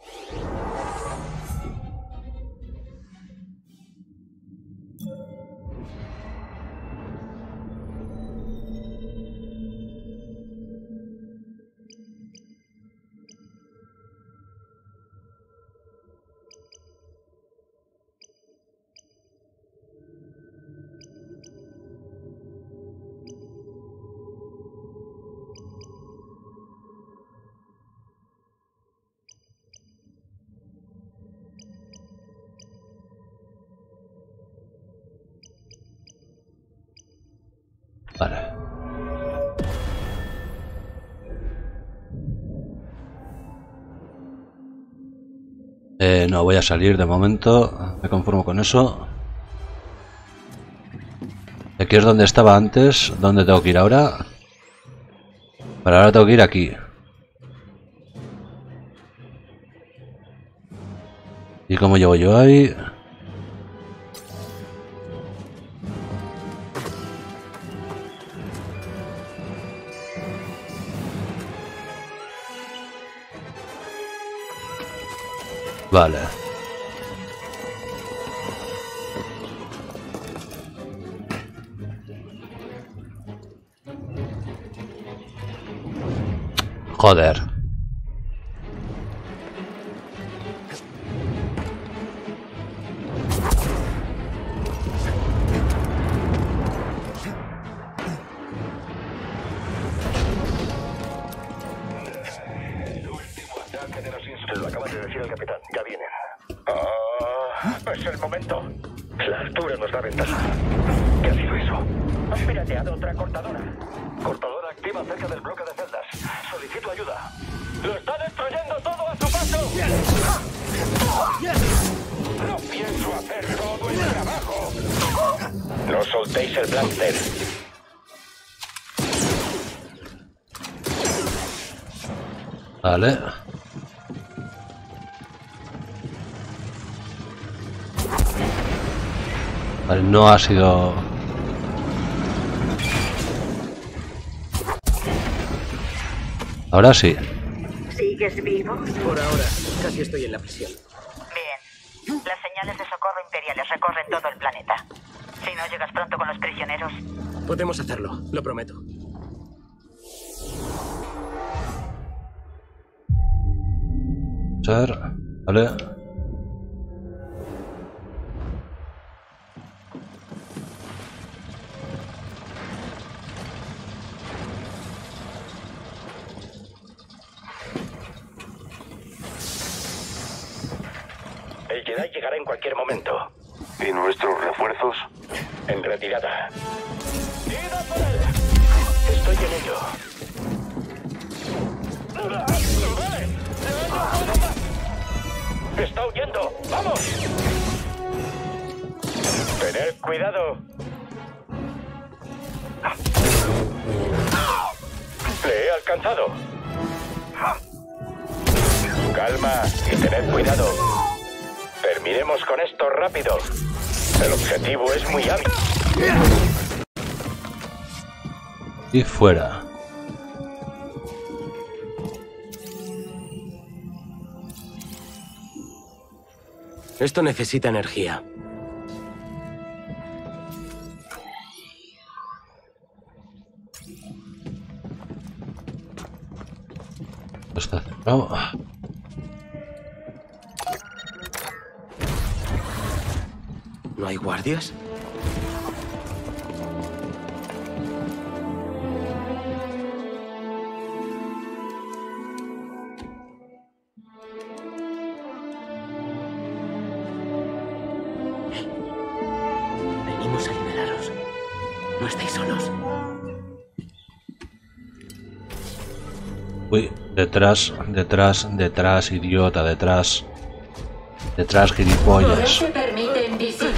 Vale. No voy a salir de momento. Me conformo con eso. Aquí es donde estaba antes. ¿Dónde tengo que ir ahora? Para ahora tengo que ir aquí. ¿Y cómo llego yo ahí? Vale. Joder. Lo acaba de decir el capitán. Ya vienen. Ah, es el momento. La altura nos da ventaja. ¿Qué ha sido eso? Han pirateado otra cortadora. Cortadora activa cerca del bloque de celdas. Solicito ayuda. ¡Lo está destruyendo todo a su paso! No pienso hacer todo el trabajo. No soltéis el blaster. Vale. Vale, no ha sido... Ahora sí. ¿Sigues vivo? Por ahora, casi estoy en la prisión. Bien. Las señales de socorro imperiales recorren todo el planeta. Si no llegas pronto con los prisioneros... Podemos hacerlo, lo prometo. Vale. El Jedi llegará en cualquier momento. ¿Y nuestros refuerzos? En retirada. ¡Id a por él! Estoy en ello. ¡Vale! ¡Está huyendo! ¡Vamos! Tened cuidado. Le he alcanzado. Calma y tened cuidado. Terminemos con esto rápido. El objetivo es muy hábil. Y fuera. Esto necesita energía. Está cerrado. ¿No hay guardias? Venimos a liberaros. No estáis solos. Uy, detrás, idiota, detrás. Detrás, gilipollas. Se permiten visitas.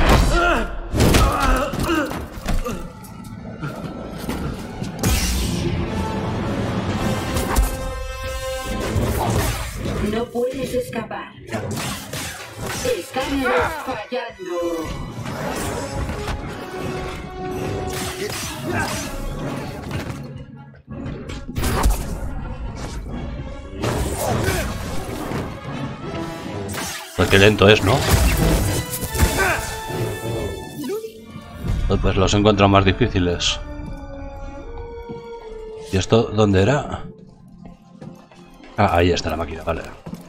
No puedes escapar. Escáner fallando. Pues qué lento es, ¿no? Pues los encuentro más difíciles. ¿Y esto dónde era? Ah, ahí está la máquina, vale.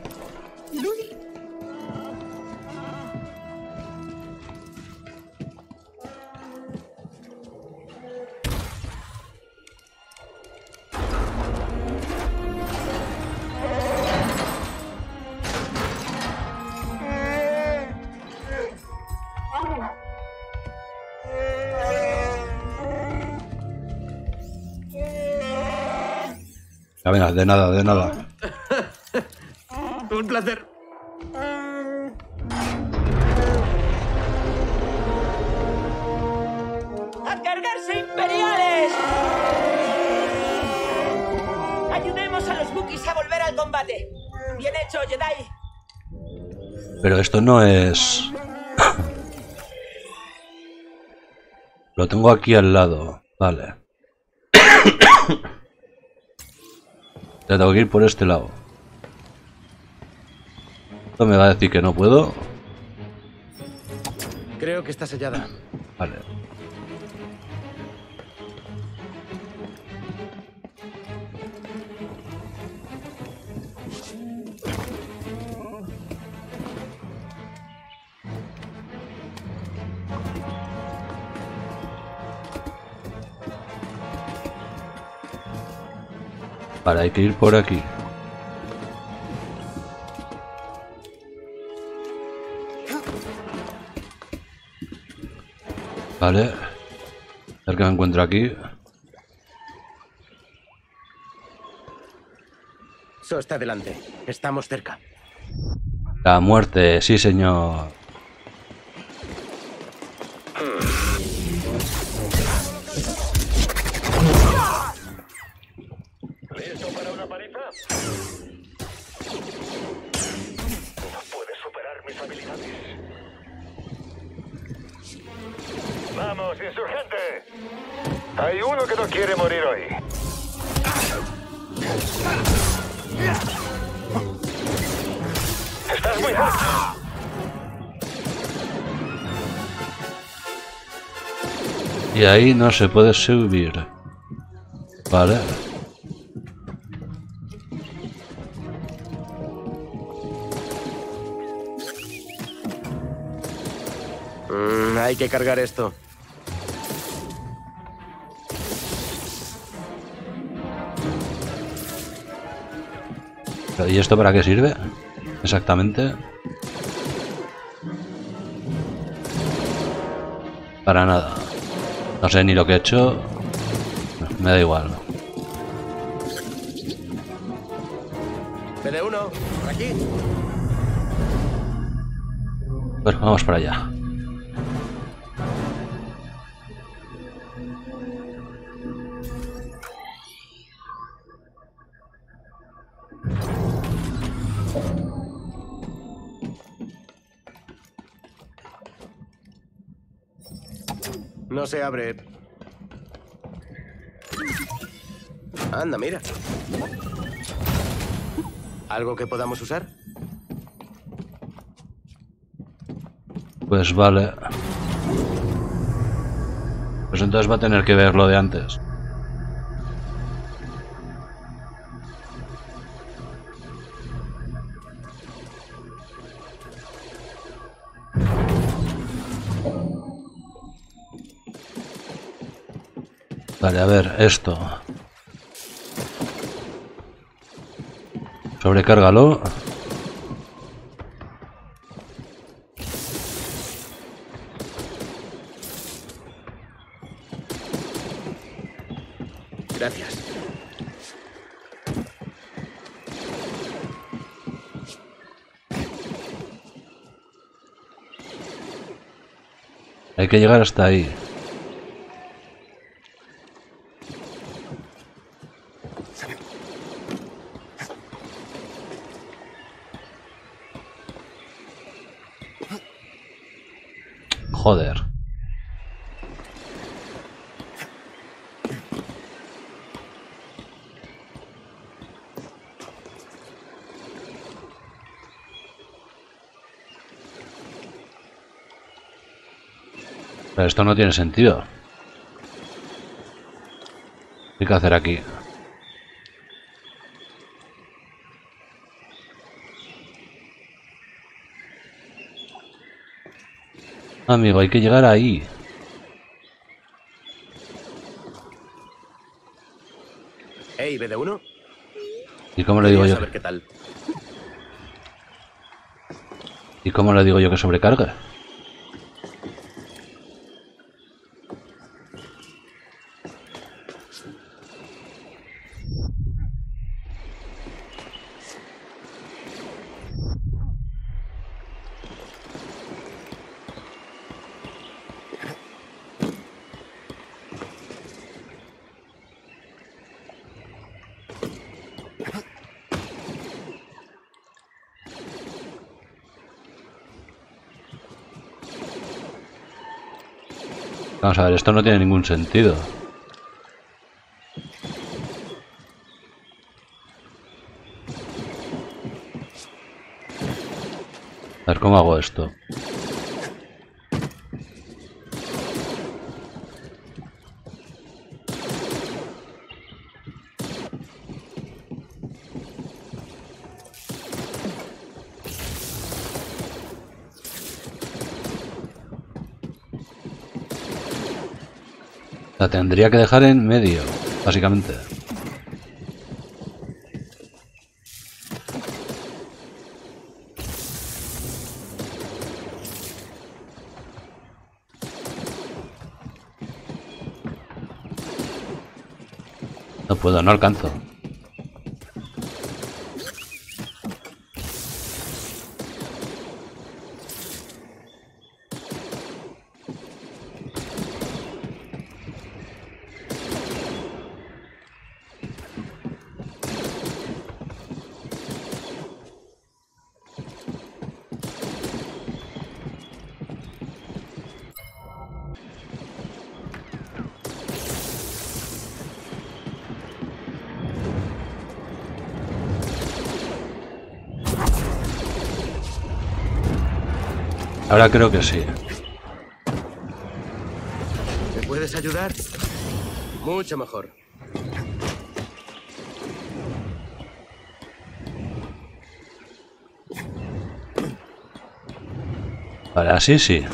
Ya venga, de nada, de nada. Un placer. ¡A cargarse imperiales! Ayudemos a los Wookiees a volver al combate. Bien hecho, Jedi. Pero esto no es... Lo tengo aquí al lado, vale. Ya tengo que ir por este lado. ¿Esto me va a decir que no puedo? Creo que está sellada. Vale. Vale, hay que ir por aquí. Vale. A ver qué me encuentro aquí. So está delante. Estamos cerca. La muerte, sí señor. ¿Listo para una paliza? No puedes superar mis habilidades. ¡Vamos, insurgente! Hay uno que no quiere morir hoy. ¡Estás muy cerca! Y ahí no se puede subir. Vale. Hay que cargar esto. ¿Y esto para qué sirve? Exactamente. Para nada. No sé ni lo que he hecho. Me da igual. PD1, por aquí. Bueno, vamos para allá. No se abre. Anda, mira. ¿Algo que podamos usar? Pues vale. Pues entonces va a tener que ver lo de antes. Vale, a ver, esto. Sobrecárgalo. Gracias. Hay que llegar hasta ahí. Joder. Pero esto no tiene sentido. ¿Qué hay que hacer aquí? Amigo, hay que llegar ahí. Hey, BD1. ¿Y cómo le digo yo? A ver qué tal. ¿Y cómo le digo yo que sobrecargue? Vamos a ver, esto no tiene ningún sentido. A ver, ¿cómo hago esto? La tendría que dejar en medio, básicamente. No puedo, no alcanzo. Ahora creo que sí. ¿Me puedes ayudar? Mucho mejor. Vale, así sí.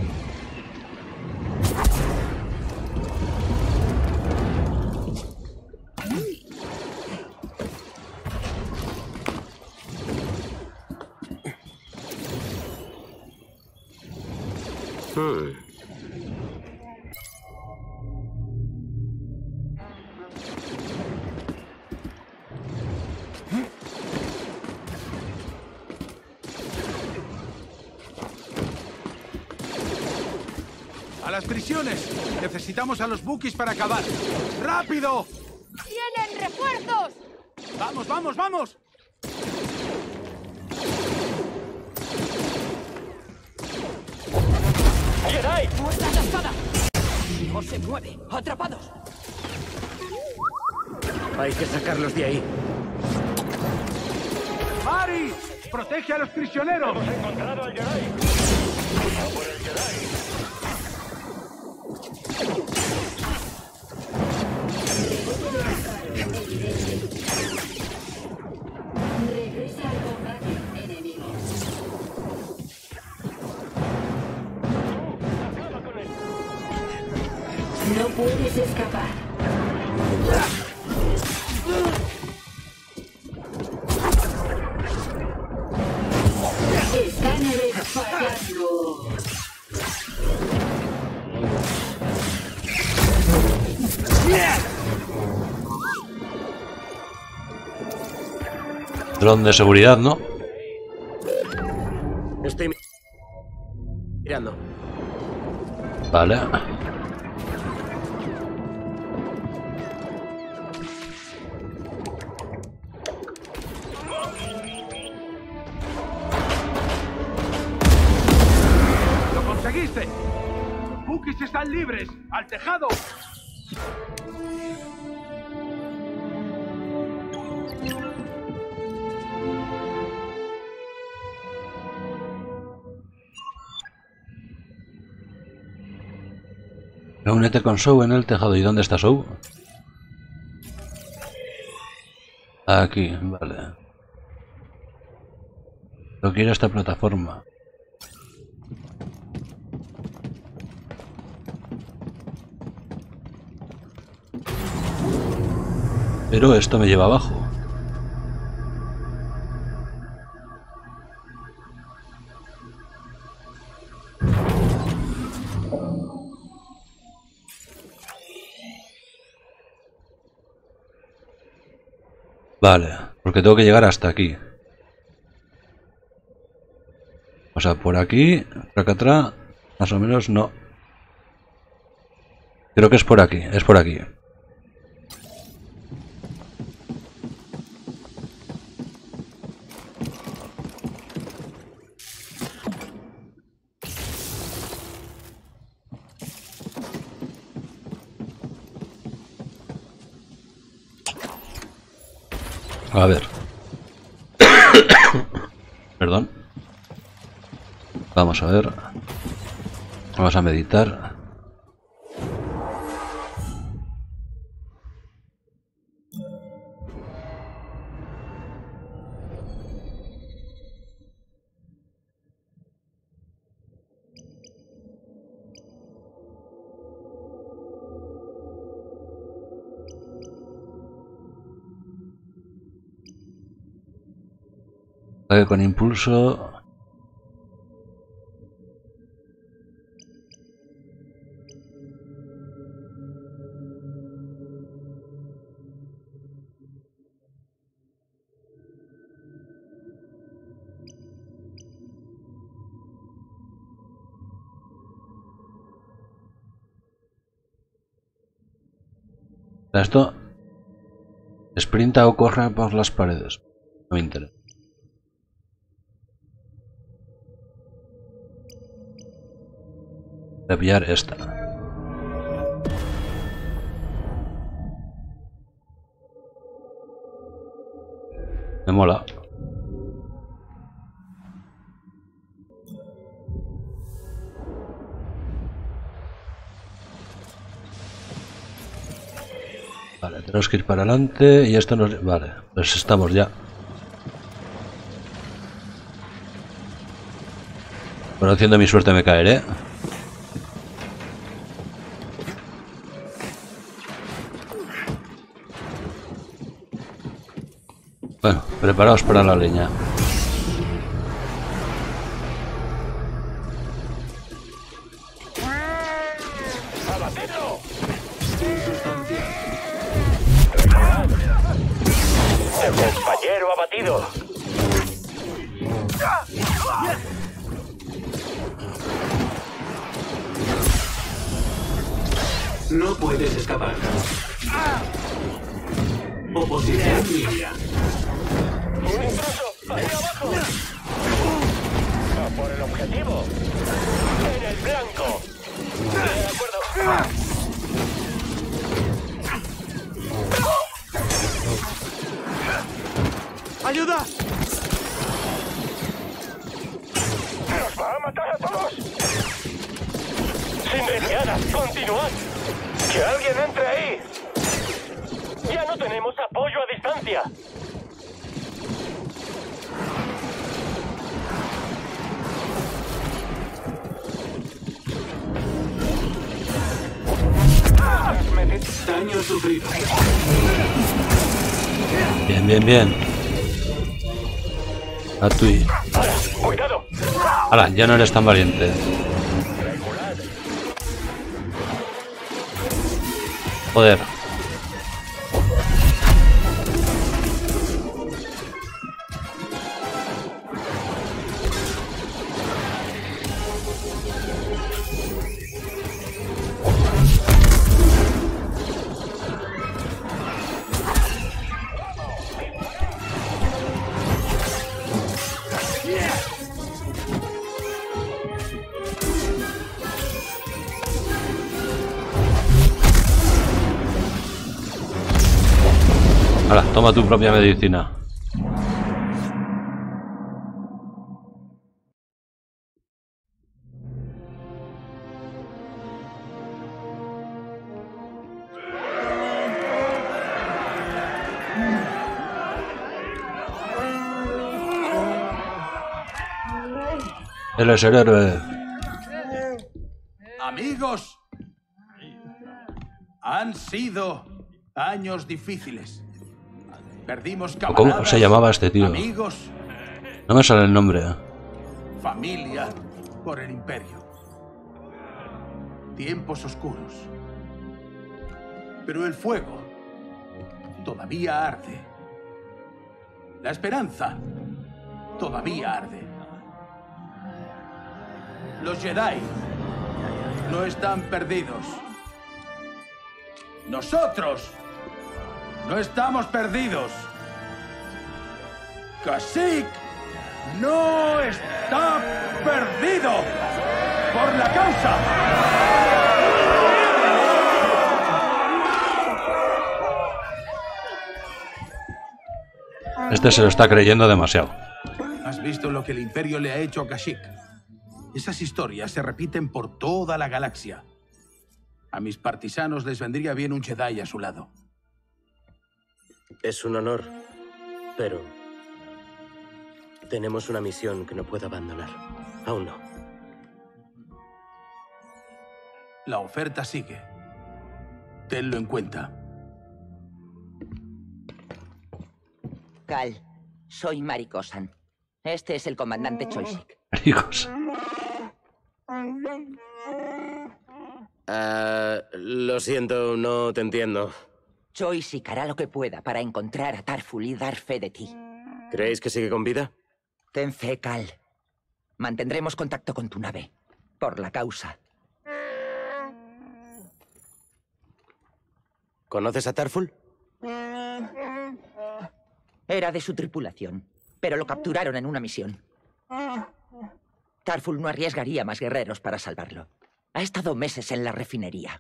¡A las prisiones! Necesitamos a los Wookiees para acabar. ¡Rápido! ¡Tienen refuerzos! ¡Vamos, vamos, vamos! ¡Jedi! ¡Muerta la espada! ¿Cómo se mueve? ¡Atrapados! Hay que sacarlos de ahí. ¡Mari! ¡Protege a los prisioneros! ¡Hemos encontrado al Jedi! ¡A por el Jedi! Regresa al combate enemigo. ¡Acaba con él! No puedes escapar. Escáner fallando. Dron de seguridad, ¿no? Estoy mirando. Vale. ¡Lo conseguiste! ¡Wookiees están libres! ¡Al tejado! Reúnete con Sou en el tejado. ¿Y dónde está Sou? Aquí, vale. Lo quiero esta plataforma. Pero esto me lleva abajo. Vale, porque tengo que llegar hasta aquí. O sea, por aquí, por acá atrás, más o menos no. Creo que es por aquí, es por aquí. A ver. Perdón. Vamos a ver. Vamos a meditar. Ataque con impulso. Esto sprinta o corre por las paredes. No me interesa. Voy a pillar esta. Me mola. Vale, tenemos que ir para adelante y esto nos... Vale, pues estamos ya. Conociendo mi suerte me caeré. Bueno, preparaos para la leña. ¡Abatidlo! ¡El compañero abatido! No puedes escapar. Oposición limpia. ¡Un intruso! ¡Ahí abajo! ¡A por el objetivo! ¡En el blanco! De acuerdo. ¡Ayuda! ¡Nos va a matar a todos! ¡Sin desviadas! ¡Continuad! ¡Que alguien entre ahí! ¡Ya no tenemos apoyo a distancia! Daño sufrido. Bien, bien, bien. A tu. ¡Cuidado! Ahora, ya no eres tan valiente. Joder. Ahora, toma tu propia medicina. Él es el héroe. Amigos, han sido años difíciles. Perdimos camaradas. ¿Cómo se llamaba este tío? Amigos, No me sale el nombre. familia por el imperio. Tiempos oscuros. Pero el fuego todavía arde. La esperanza todavía arde. Los Jedi no están perdidos. Nosotros no estamos perdidos. Kashyyyk no está perdido por la causa. Este se lo está creyendo demasiado. ¿Has visto lo que el Imperio le ha hecho a Kashyyyk? Esas historias se repiten por toda la galaxia. A mis partisanos les vendría bien un Jedi a su lado. Es un honor, pero tenemos una misión que no puedo abandonar. Aún no. La oferta sigue. Tenlo en cuenta. Cal, soy Mari Kosan. Este es el comandante Choisik. Hijos. Lo siento, no te entiendo. Choisik hará lo que pueda para encontrar a Tarful y dar fe de ti. ¿Creéis que sigue con vida? Ten fe, Cal. Mantendremos contacto con tu nave. Por la causa. ¿Conoces a Tarful? Era de su tripulación, pero lo capturaron en una misión. Tarful no arriesgaría más guerreros para salvarlo. Ha estado meses en la refinería.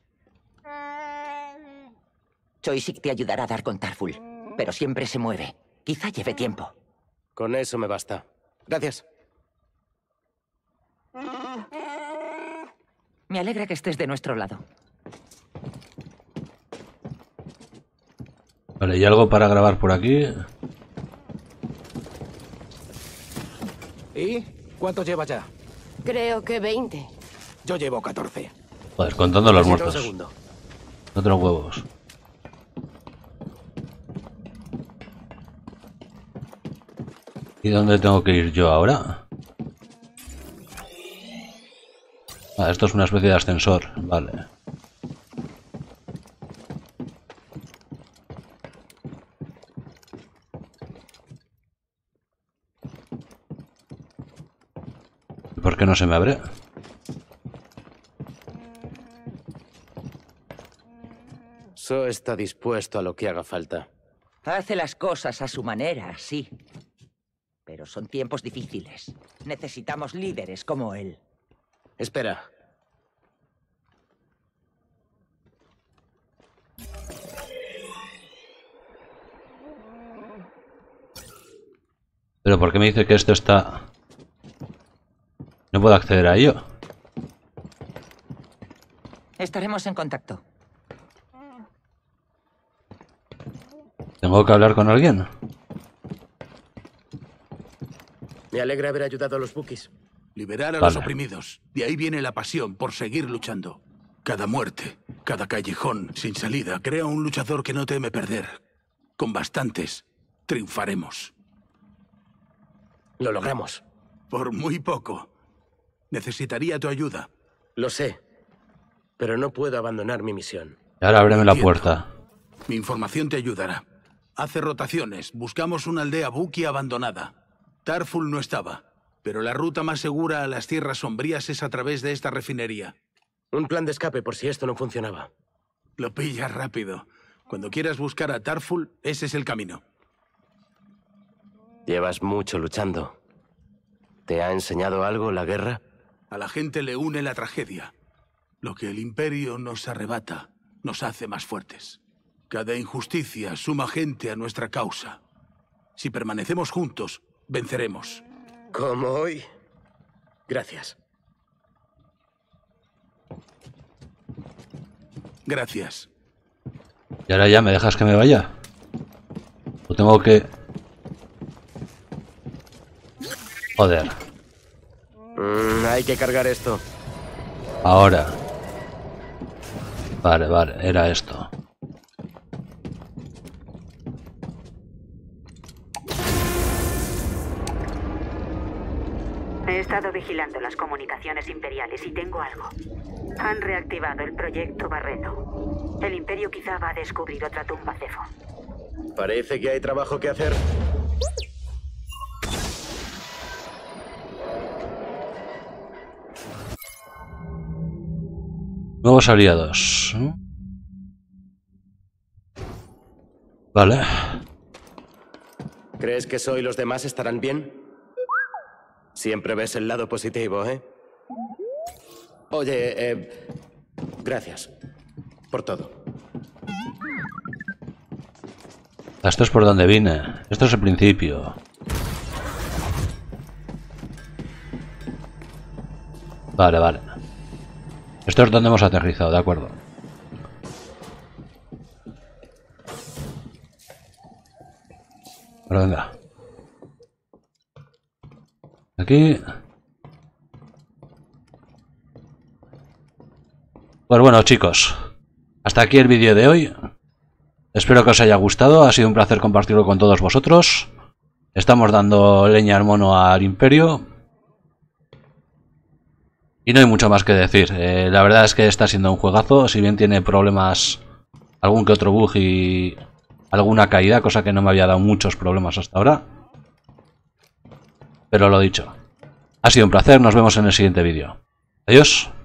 Choisik te ayudará a dar con Tarful, pero siempre se mueve. Quizá lleve tiempo. Con eso me basta. Gracias. Me alegra que estés de nuestro lado. Vale, ¿y algo para grabar por aquí? ¿Y cuánto llevas ya? Creo que 20. Yo llevo 14. Joder, contando los Necesito un muertos. segundo. Otros huevos. ¿Y dónde tengo que ir yo ahora? Ah, esto es una especie de ascensor. Vale. ¿Y por qué no se me abre? So está dispuesto a lo que haga falta. Hace las cosas a su manera, sí. Pero son tiempos difíciles. Necesitamos líderes como él. Espera. Pero ¿por qué me dice que esto está...? No puedo acceder a ello. Estaremos en contacto. ¿Tengo que hablar con alguien? Me alegra haber ayudado a los Wookiees. Liberar a los oprimidos. De ahí viene la pasión por seguir luchando. Cada muerte, cada callejón sin salida crea un luchador que no teme perder. Con bastantes, triunfaremos. Lo logramos. Por muy poco. Necesitaría tu ayuda. Lo sé, pero no puedo abandonar mi misión. Y ahora ábreme la puerta. Mi información te ayudará. Hace rotaciones. Buscamos una aldea Wookiee abandonada. Tarful no estaba, pero la ruta más segura a las tierras sombrías es a través de esta refinería. Un plan de escape por si esto no funcionaba. Lo pillas rápido. Cuando quieras buscar a Tarful, ese es el camino. Llevas mucho luchando. ¿Te ha enseñado algo la guerra? A la gente le une la tragedia. Lo que el Imperio nos arrebata nos hace más fuertes. Cada injusticia suma gente a nuestra causa. Si permanecemos juntos, venceremos. Como hoy. Gracias. Gracias. ¿Y ahora ya me dejas que me vaya? ¿O tengo que...? Joder. Hay que cargar esto. Ahora. Vale, era esto. He estado vigilando las comunicaciones imperiales y tengo algo. Han reactivado el proyecto Barreto. El Imperio quizá va a descubrir otra tumba Cefo. Parece que hay trabajo que hacer. Nuevos aliados. Vale. ¿Crees que Soy y los demás estarán bien? Siempre ves el lado positivo, ¿eh? Oye, gracias por todo. Esto es por donde vine. Esto es el principio. Vale. Esto es donde hemos aterrizado, de acuerdo. Pero venga. Aquí. Pues bueno, chicos. Hasta aquí el vídeo de hoy. Espero que os haya gustado. Ha sido un placer compartirlo con todos vosotros. Estamos dando leña al mono al Imperio. Y no hay mucho más que decir. La verdad es que está siendo un juegazo. Si bien tiene problemas, algún que otro bug y alguna caída, cosa que no me había dado muchos problemas hasta ahora. Pero lo dicho. Ha sido un placer. Nos vemos en el siguiente vídeo. Adiós.